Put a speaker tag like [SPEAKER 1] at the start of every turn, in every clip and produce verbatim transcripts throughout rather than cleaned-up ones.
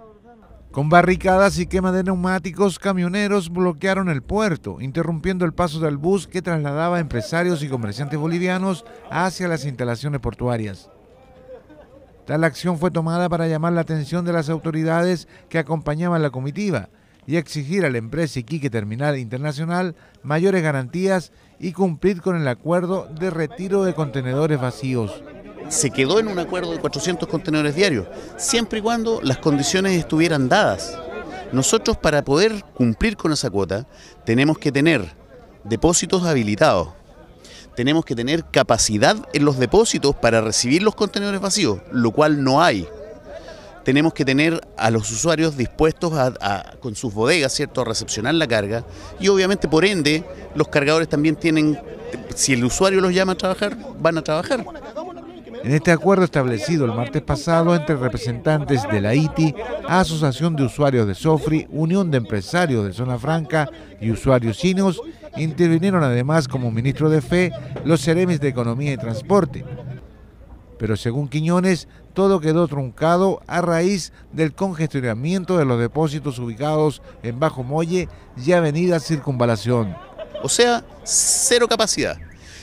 [SPEAKER 1] Con barricadas y quema de neumáticos, camioneros bloquearon el puerto, interrumpiendo el paso del bus que trasladaba a empresarios y comerciantes bolivianos hacia las instalaciones portuarias. Tal acción fue tomada para llamar la atención de las autoridades que acompañaban la comitiva y exigir a la empresa Iquique Terminal Internacional mayores garantías y cumplir con el acuerdo de retiro de contenedores vacíos.
[SPEAKER 2] Se quedó en un acuerdo de cuatrocientos contenedores diarios, siempre y cuando las condiciones estuvieran dadas. Nosotros, para poder cumplir con esa cuota, tenemos que tener depósitos habilitados, tenemos que tener capacidad en los depósitos para recibir los contenedores vacíos, lo cual no hay. Tenemos que tener a los usuarios dispuestos a, a, con sus bodegas, ¿cierto?, a recepcionar la carga, y obviamente, por ende, los cargadores también tienen, si el usuario los llama a trabajar, van a trabajar.
[SPEAKER 1] En este acuerdo establecido el martes pasado entre representantes de la I T I, Asociación de Usuarios de Sofri, Unión de Empresarios de Zona Franca y Usuarios Chinos, intervinieron además como ministro de Fe los seremis de Economía y Transporte. Pero según Quiñones, todo quedó truncado a raíz del congestionamiento de los depósitos ubicados en Bajo Molle y Avenida Circunvalación.
[SPEAKER 2] O sea, cero capacidad.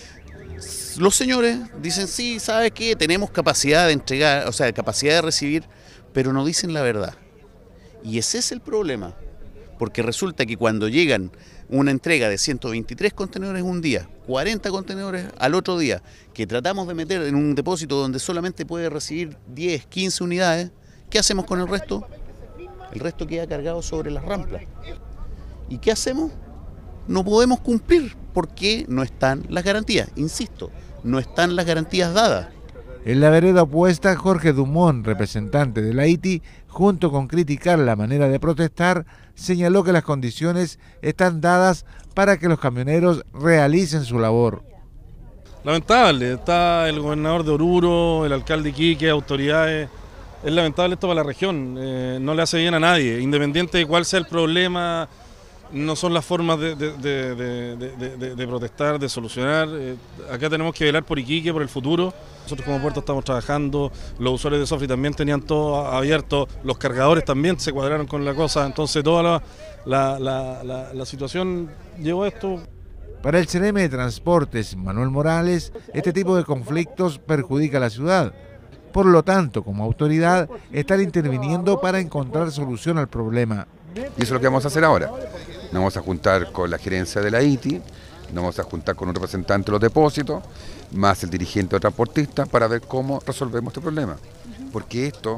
[SPEAKER 2] Los señores dicen, sí, ¿sabe qué? Tenemos capacidad de entregar, o sea, capacidad de recibir, pero no dicen la verdad. Y ese es el problema, porque resulta que cuando llegan una entrega de ciento veintitrés contenedores un día, cuarenta contenedores al otro día, que tratamos de meter en un depósito donde solamente puede recibir diez, quince unidades, ¿qué hacemos con el resto? El resto queda cargado sobre las ramplas. ¿Y qué hacemos? No podemos cumplir porque no están las garantías, insisto, no están las garantías dadas.
[SPEAKER 1] En la vereda opuesta, Jorge Dumont, representante de la I T I, junto con criticar la manera de protestar, señaló que las condiciones están dadas para que los camioneros realicen su labor.
[SPEAKER 3] Lamentable, está el gobernador de Oruro, el alcalde de Iquique, autoridades. Es lamentable esto para la región, eh, no le hace bien a nadie, independiente de cuál sea el problema. No son las formas de, de, de, de, de, de, de protestar, de solucionar. Eh, acá tenemos que velar por Iquique, por el futuro. Nosotros como puerto estamos trabajando, los usuarios de Sofri también tenían todo abierto, los cargadores también se cuadraron con la cosa, entonces toda la, la, la, la, la situación llevó a esto.
[SPEAKER 1] Para el Ceremi de Transportes, Manuel Morales, este tipo de conflictos perjudica a la ciudad. Por lo tanto, como autoridad, están interviniendo para encontrar solución al problema.
[SPEAKER 4] Y eso es lo que vamos a hacer ahora. Nos vamos a juntar con la gerencia de la I T I, nos vamos a juntar con un representante de los depósitos, más el dirigente de transportistas, para ver cómo resolvemos este problema. Porque esto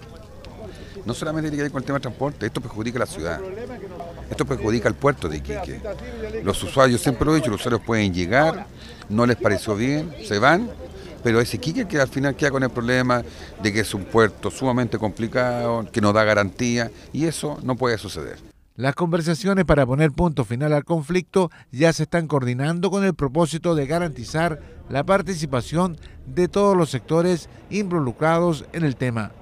[SPEAKER 4] no solamente tiene que ver con el tema de transporte, esto perjudica a la ciudad, esto perjudica al puerto de Iquique. Los usuarios, siempre lo he dicho, los usuarios pueden llegar, no les pareció bien, se van, pero es Iquique que al final queda con el problema de que es un puerto sumamente complicado, que no da garantía, y eso no puede suceder.
[SPEAKER 1] Las conversaciones para poner punto final al conflicto ya se están coordinando con el propósito de garantizar la participación de todos los sectores involucrados en el tema.